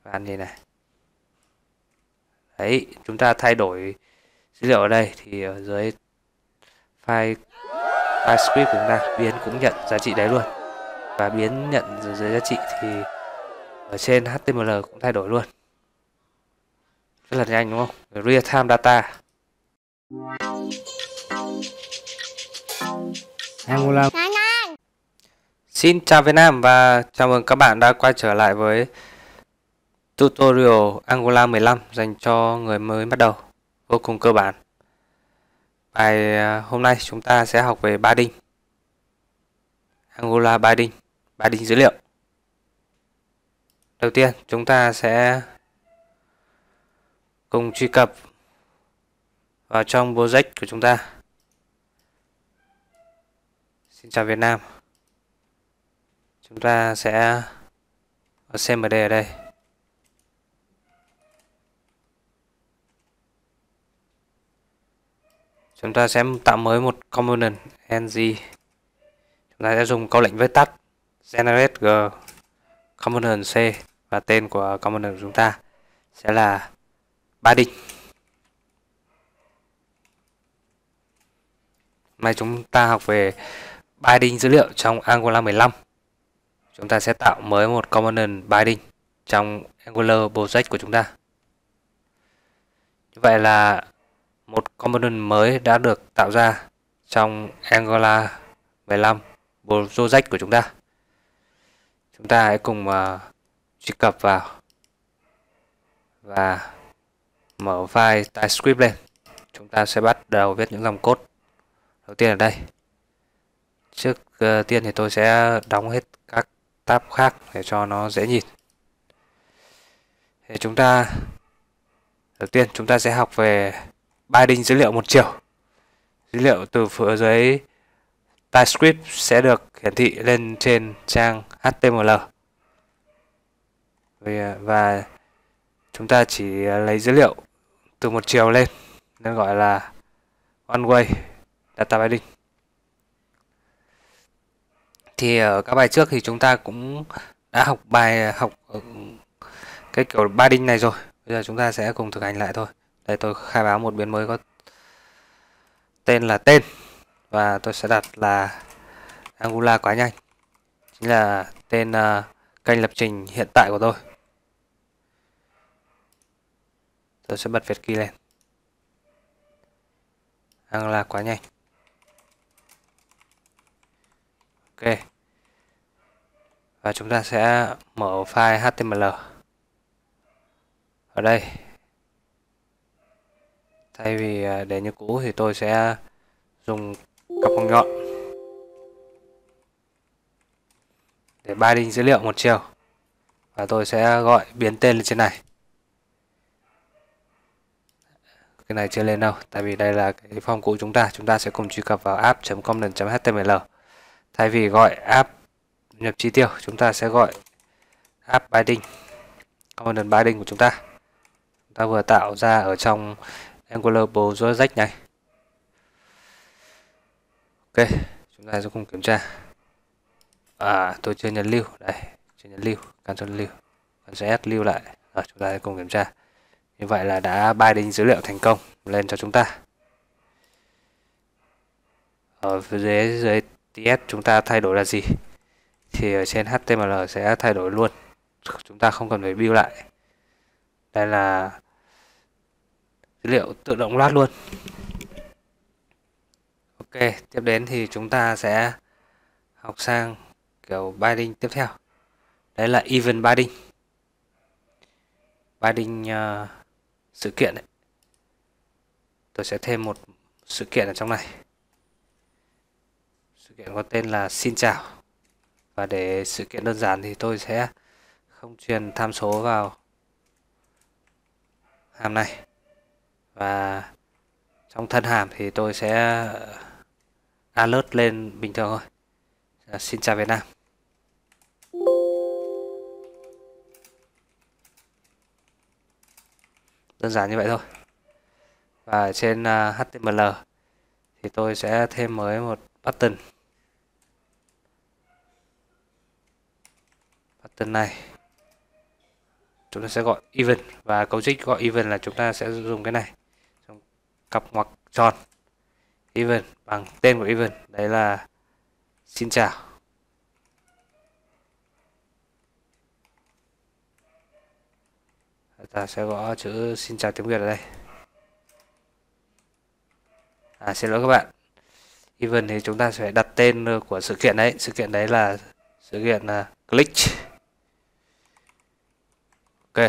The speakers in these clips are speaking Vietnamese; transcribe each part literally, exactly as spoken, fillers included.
Khoan gì này. Đấy, chúng ta thay đổi dữ liệu ở đây thì ở dưới file file script của chúng ta biến cũng nhận giá trị đấy luôn. Và biến nhận dưới giá trị thì ở trên hát tê em lờ cũng thay đổi luôn. Rất là nhanh đúng không? Real time data. Angular. Xin chào Việt Nam và chào mừng các bạn đã quay trở lại với tutorial Angular mười lăm dành cho người mới bắt đầu, vô cùng cơ bản. Bài hôm nay chúng ta sẽ học về binding, Angular binding, binding dữ liệu. Đầu tiên chúng ta sẽ cùng truy cập vào trong project của chúng ta. Xin chào Việt Nam. Chúng ta sẽ có xê em đê ở đây. Chúng ta sẽ tạo mới một component ng. Chúng ta sẽ dùng câu lệnh viết tắt generate g component c và tên của component của chúng ta sẽ là binding. Hôm nay chúng ta học về binding dữ liệu trong Angular mười lăm. Chúng ta sẽ tạo mới một component binding trong Angular project của chúng ta. Như vậy là một component mới đã được tạo ra trong Angular mười lăm project của chúng ta. Chúng ta hãy cùng uh, truy cập vào và mở file TypeScript lên. Chúng ta sẽ bắt đầu viết những dòng code. Đầu tiên ở đây. Trước uh, tiên thì tôi sẽ đóng hết các tab khác để cho nó dễ nhìn. Thì chúng ta đầu tiên chúng ta sẽ học về binding dữ liệu một chiều. Dữ liệu từ phía dưới TypeScript sẽ được hiển thị lên trên trang hát tê em lờ. Và chúng ta chỉ lấy dữ liệu từ một chiều lên nên gọi là one way data binding. Thì ở các bài trước thì chúng ta cũng đã học bài học cái kiểu binding này rồi. Bây giờ chúng ta sẽ cùng thực hành lại thôi. Đây tôi khai báo một biến mới có tên là tên và tôi sẽ đặt là Angular quá nhanh. Chính là tên uh, kênh lập trình hiện tại của tôi. Tôi sẽ bật Việt key lên. Angular quá nhanh. Ok. Và chúng ta sẽ mở file hát tê em lờ. Ở đây. Thay vì để như cũ thì tôi sẽ dùng cặp bằng nhọn để binding dữ liệu một chiều. Và tôi sẽ gọi biến tên lên trên này. Cái này chưa lên đâu, tại vì đây là cái form cũ chúng ta. Chúng ta sẽ cùng truy cập vào app.component.html. Thay vì gọi app nhập chi tiêu, chúng ta sẽ gọi app binding, component binding của chúng ta. Chúng ta vừa tạo ra ở trong Angular project này. Ok, chúng ta sẽ cùng kiểm tra. À, tôi chưa nhấn lưu. Đây, chưa nhấn lưu. Ctrl lưu. Ctrl S lưu lại. Rồi, chúng ta sẽ cùng kiểm tra. Như vậy là đã binding dữ liệu thành công lên cho chúng ta. Ở phía dưới, dưới tê ét chúng ta thay đổi là gì? Thì ở trên hát tê em lờ sẽ thay đổi luôn. Chúng ta không cần phải build lại. Đây là dữ liệu tự động load luôn. Ok, tiếp đến thì chúng ta sẽ học sang kiểu binding tiếp theo. Đấy là event binding. Binding uh, sự kiện ấy. Tôi sẽ thêm một sự kiện ở trong này. Sự kiện có tên là xin chào. Và để sự kiện đơn giản thì tôi sẽ không truyền tham số vào hàm này. Và trong thân hàm thì tôi sẽ alert lên bình thường thôi. Xin chào Việt Nam. Đơn giản như vậy thôi. Và trên uh, hát tê em lờ thì tôi sẽ thêm mới một button. Button này chúng ta sẽ gọi even, và cấu trích gọi even là chúng ta sẽ dùng cái này, dùng cặp ngoặc tròn even bằng tên của even, đấy là xin chào. Ta sẽ gõ chữ xin chào tiếng Việt ở đây. À, xin lỗi các bạn, even thì chúng ta sẽ đặt tên của sự kiện đấy, sự kiện đấy là sự kiện là glitch. Ok,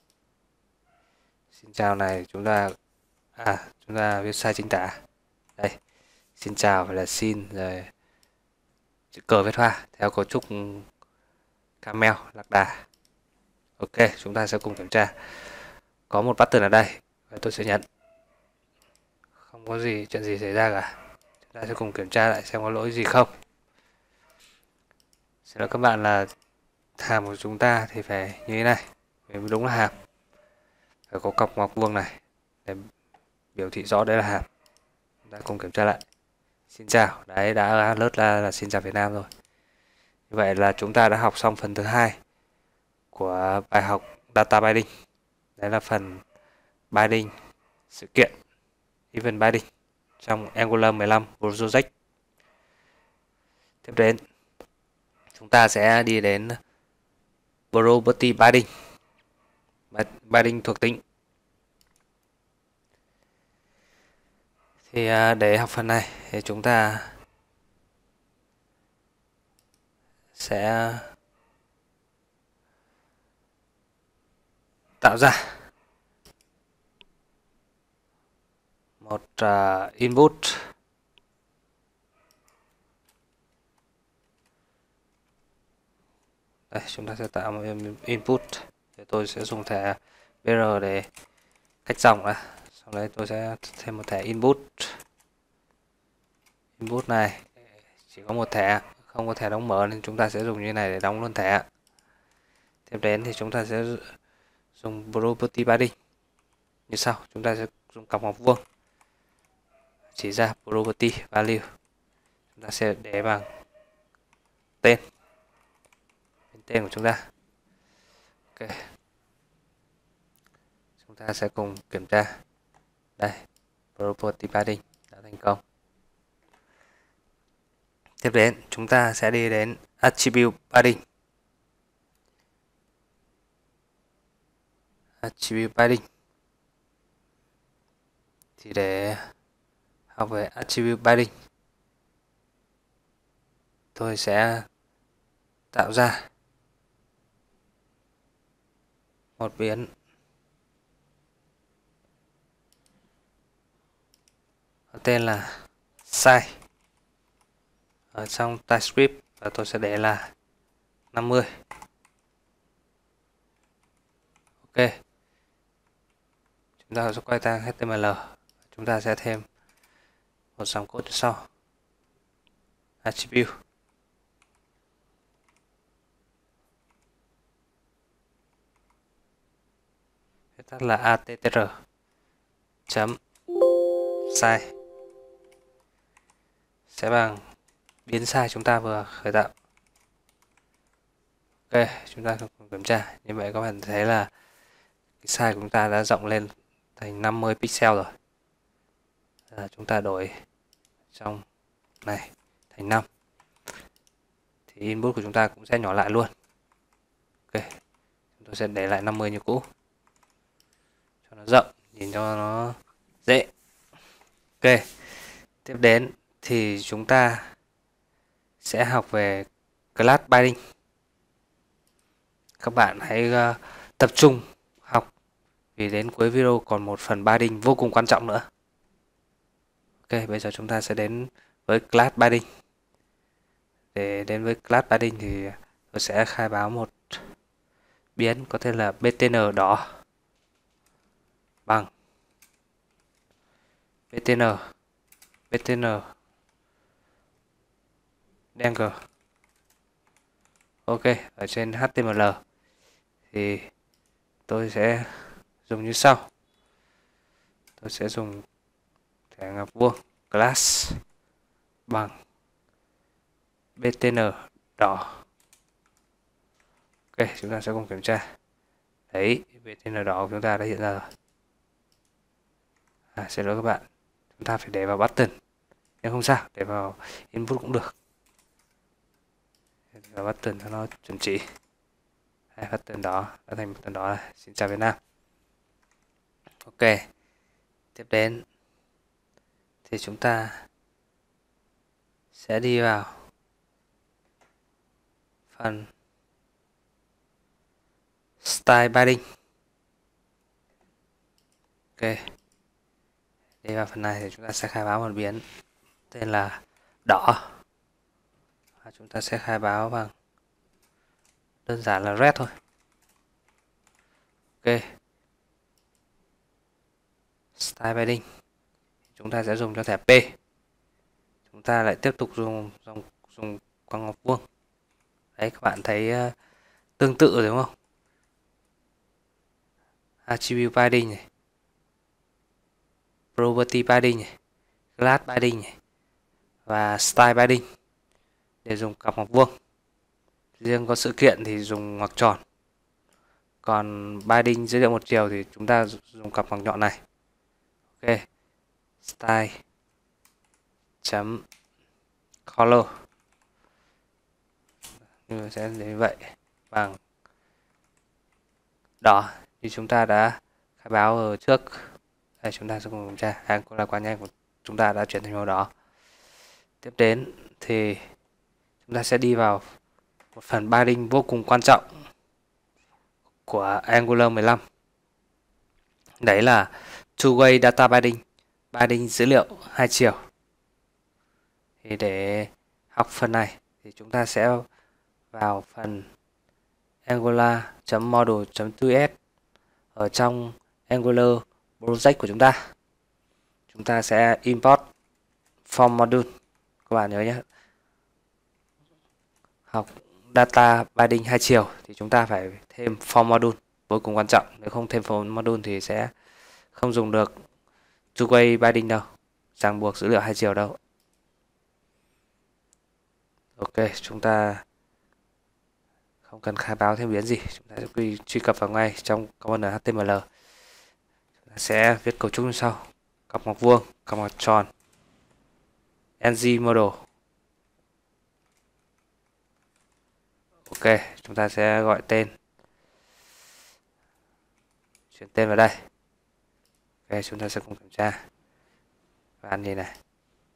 xin chào này chúng ta à chúng ta viết sai chính tả đây, xin chào phải là xin rồi chữ cờ viết hoa theo cấu trúc camel lạc đà. Ok, chúng ta sẽ cùng kiểm tra. Có một pattern ở đây và tôi sẽ nhấn, không có gì chuyện gì xảy ra cả. Chúng ta sẽ cùng kiểm tra lại xem có lỗi gì không. Xin lỗi các bạn là hàm của chúng ta thì phải như thế này, vì đúng là hàm, phải có cọc ngoặc vuông này để biểu thị rõ đấy là hàm. Chúng ta cùng kiểm tra lại. Xin chào, đấy đã alert là, là xin chào Việt Nam rồi. Như vậy là chúng ta đã học xong phần thứ hai của bài học Data Binding. Đấy là phần binding sự kiện, event binding trong Angular mười lăm Project. Tiếp đến chúng ta sẽ đi đến Property Binding, binding thuộc tính. Thì để học phần này thì chúng ta sẽ tạo ra một uh, input đây, chúng ta sẽ tạo một input để tôi sẽ dùng thẻ bê rờ để cách dòng ra, sau đấy tôi sẽ thêm một thẻ input. Input này chỉ có một thẻ, không có thẻ đóng mở nên chúng ta sẽ dùng như này để đóng luôn thẻ. Tiếp đến thì chúng ta sẽ dùng property binding như sau. Chúng ta sẽ dùng cặp ngoặc vuông chỉ ra property value, chúng ta sẽ để bằng tên tên của chúng ta. Ok, chúng ta sẽ cùng kiểm tra. Đây, property binding đã thành công. Tiếp đến chúng ta sẽ đi đến attribute binding. Attribute binding thì để học về attribute binding, tôi sẽ tạo ra một biến có tên là size ở trong TypeScript và tôi sẽ để là năm mươi. Ok, chúng ta sẽ quay sang hát tê em lờ, chúng ta sẽ thêm một dòng code sau attribute viết tắt là attr chấm size sẽ bằng biến size chúng ta vừa khởi tạo. Ok, chúng ta cùng kiểm tra. Như vậy các bạn thấy là cái size của chúng ta đã rộng lên thành năm mươi pixel rồi. À, chúng ta đổi trong này thành năm thì input của chúng ta cũng sẽ nhỏ lại luôn. Ok, chúng tôi sẽ để lại năm mươi như cũ cho nó rộng, nhìn cho nó dễ. Ok, tiếp đến thì chúng ta sẽ học về class binding. Các bạn hãy uh, tập trung học, vì đến cuối video còn một phần binding vô cùng quan trọng nữa. Ok, bây giờ chúng ta sẽ đến với class binding. Để đến với class binding thì tôi sẽ khai báo một biến có tên là btn đỏ bằng btn btn đen cờ. Ok, ở trên hát tê em lờ thì tôi sẽ dùng như sau. Tôi sẽ dùng thẻ ngoặc vuông class bằng btn đỏ. Ok, chúng ta sẽ cùng kiểm tra. Đấy, vệ tinh màu đỏ của chúng ta đã hiện ra rồi. À, xin lỗi các bạn, chúng ta phải để vào button, nhưng không sao, để vào input cũng được. Để vào button cho nó chuẩn chỉ. Hai button đó đã thành button đó này. Xin chào Việt Nam. Ok, tiếp đến thì chúng ta sẽ đi vào phần Style Binding. Ok, đi vào phần này thì chúng ta sẽ khai báo một biến tên là đỏ, và chúng ta sẽ khai báo bằng đơn giản là red thôi. Ok, Style Binding chúng ta sẽ dùng cho thẻ P. Chúng ta lại tiếp tục dùng dùng dùng quang ngọc vuông. Đấy, các bạn thấy uh, tương tự rồi đúng không? Attribute Binding này, Property Binding này, Class Binding này, và Style Binding để dùng cặp ngoặc vuông. Riêng có sự kiện thì dùng ngoặc tròn. Còn binding dữ liệu một chiều thì chúng ta dùng cặp ngoặc nhọn này. Ok, style chấm color như sẽ như vậy, bằng đỏ như chúng ta đã khai báo ở trước. Đây, chúng ta sẽ cùng kiểm tra. Angular quá nhanh của chúng ta đã chuyển thành màu đỏ. Tiếp đến thì chúng ta sẽ đi vào một phần binding vô cùng quan trọng của Angular mười lăm. Đấy là two-way data binding, binding dữ liệu hai chiều. Thì để học phần này thì chúng ta sẽ vào phần angular.module.to s ở trong Angular project của chúng ta. Chúng ta sẽ import form module. Các bạn nhớ nhé, học data binding hai chiều thì chúng ta phải thêm form module, vô cùng quan trọng. Nếu không thêm form module thì sẽ không dùng được two-way binding đâu, ràng buộc dữ liệu hai chiều đâu. Ok, chúng ta không cần khai báo thêm biến gì, chúng ta sẽ truy, truy cập vào ngay trong component hát tê em lờ. Chúng ta sẽ viết cấu trúc như sau: cặp ngoặc vuông, cặp ngoặc tròn, ng model. Ok, chúng ta sẽ gọi tên, chuyển tên vào đây. Ok, chúng ta sẽ cùng kiểm tra và ăn gì này.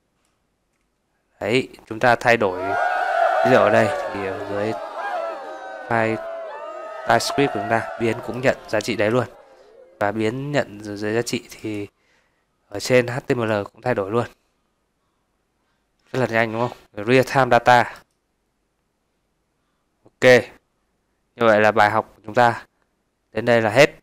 Đấy, chúng ta thay đổi dữ liệu ở đây thì ở dưới file TypeScript của chúng ta, biến cũng nhận giá trị đấy luôn. Và biến nhận dưới, dưới giá trị thì ở trên hát tê em lờ cũng thay đổi luôn. Rất là nhanh đúng không? Real time data. Ok, như vậy là bài học của chúng ta đến đây là hết.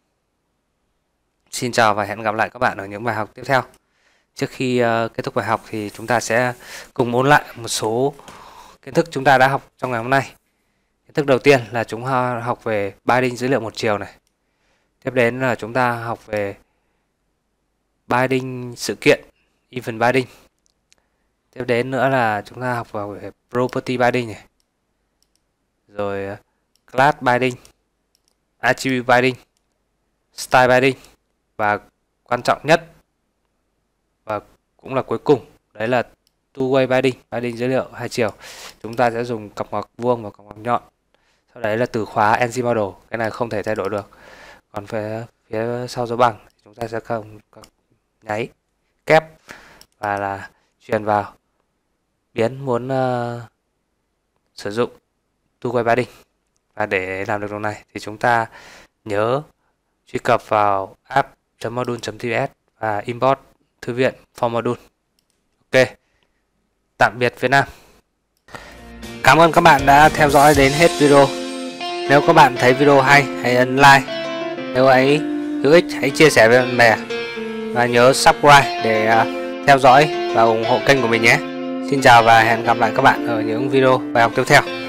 Xin chào và hẹn gặp lại các bạn ở những bài học tiếp theo. Trước khi uh, kết thúc bài học thì chúng ta sẽ cùng ôn lại một số kiến thức chúng ta đã học trong ngày hôm nay. Kiến thức đầu tiên là chúng ta học về binding dữ liệu một chiều này. Tiếp đến là chúng ta học về binding sự kiện, event binding. Tiếp đến nữa là chúng ta học về property binding này. Rồi class binding, attribute binding, style binding, và quan trọng nhất và cũng là cuối cùng đấy là two-way binding, binding dữ liệu hai chiều. Chúng ta sẽ dùng cặp ngoặc vuông và cặp ngoặc nhọn. Sau đấy là từ khóa ng model, cái này không thể thay đổi được. Còn phía phía sau dấu bằng chúng ta sẽ không nháy kép và là truyền vào biến muốn uh, sử dụng two-way binding. Và để làm được điều này thì chúng ta nhớ truy cập vào app.module.ts và import thư viện form module. Ok, tạm biệt Việt Nam. Cảm ơn các bạn đã theo dõi đến hết video. Nếu các bạn thấy video hay, hãy ấn like. Nếu ấy hữu ích, hãy chia sẻ với bạn bè. Và nhớ subscribe để theo dõi và ủng hộ kênh của mình nhé. Xin chào và hẹn gặp lại các bạn ở những video bài học tiếp theo.